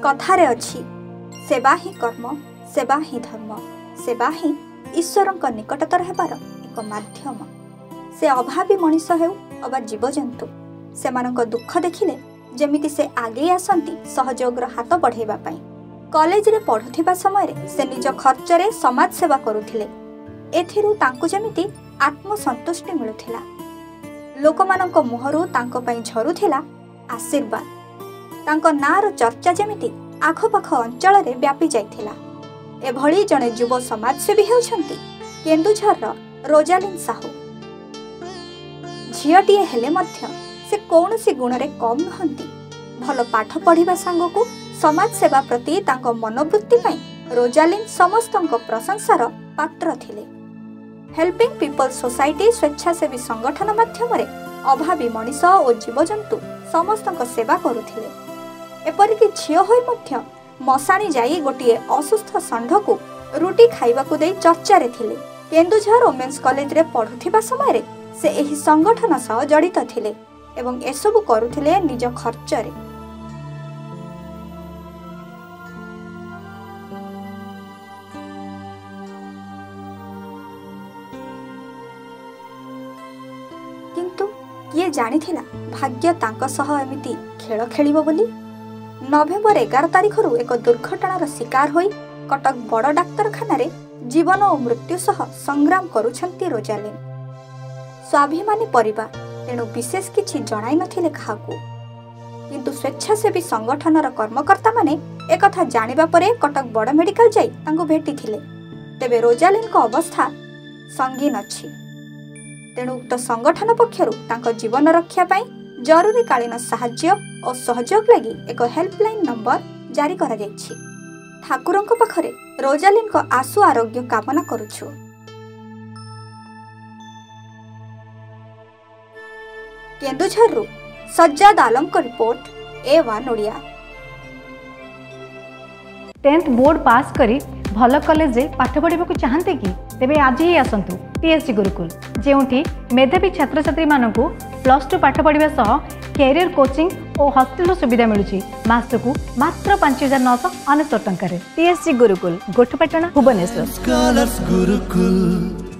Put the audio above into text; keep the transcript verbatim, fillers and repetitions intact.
कथारे अछि सेवा ही कर्म सेवा ही धर्म सेवा ही ईश्वरंक निकटतर हेबार एक माध्यम। से अभावी मनीष हेउ अबा जीवजंतु सेमानंक दुख देखिले जेमिति से आगे आसंती सहयोगर हाथ बढ़ेबा पई। कॉलेज रे पढ़ुथिबा समय रे से निज खर्च रे समाज सेवा करुथिले। एथिरु तांकु जेमिति आत्मसंतुष्टि मिलुथिला। लोकमानंक मुहरु तांको पई झरुथिला आशीर्वाद। तांको नार चर्चा जेमिति आखपाख अंचल रे व्यापी जाइथिला। एभली जने युव समाजसेवी हेउछंती केन्दुझर रोजालिन साहू। झियटीए हेले मध्य से कौनसी गुण रे कम नहंती। भल पाठ पढ़िबा सांगकु समाज सेवा प्रति तांको मनोवृत्ति पई रोजालिन समस्तंक प्रशंसार पात्र थिले। हेल्पिंग पीपल सोसाइटी स्वेच्छासेवी संगठन माध्यम रे अभावी मनीष और जीवजंतु समस्तंक सेवा करुथिले। एपरिक झिय होई मध्य मशाणी जाई गोटिए असुस्थ षंढ को रुटी खाइबाकु देई चर्चा रे थिले। केन्दुझर वोमेन्स कॉलेज रे पढ़ुथिबा समय रे से एही संगठन सह जड़ित थिले एवं एसबु करुथिले निज खर्च रे। किंतु किए जानिथिला भाग्य तांक सह एमिति खेल खेलिबो बोली। नवेम्बर एगार तारिख रु एक दुर्घटनार शिकार होई कटक बड़ डाक्तरखाना रे जीवन और मृत्यु सह संग्राम करुछंती रोजालिन। स्वाभिमानी परिवार तेणु विशेष किछि जणाई नथिले काहाकू। किंतु स्वेच्छासेवी संगठनर कर्मकर्ता माने एकथा जानिबा परे कटक बड़ मेडिकल जाई तांको भेटी थिले। तेबे रोजालिन को अवस्था संगीन अछि। तेणु उक्त संगठन पक्षरु तांको जीवन रक्षा पई जरूरी कालीन साहाय्य और सहयोग लगी एक हेल्पलाइन नंबर जारी करा जायछि। ठाकुरंक पाखरे रोजालिन को आशु आरोग्य कामना करुछु। केन्दुझर सज्जाद आलम को report A one Odia. Tenth board pass करी भल कॉलेज रे पाठ पढ़ा चाहते कि तेबे आज ही आसतु टीएससी गुरुकुल जेउठी मेधावी छात्र छात्री मानकु प्लस टू पाठ पढ़ा सह कैरियर कोचिंग और हॉस्टल सुविधा मिलुची। मासकु मात्र पांच हजार नौ सौ अनेशत टंका। टीएससी गुरुकुल गोठपाटना भुवनेश्वर।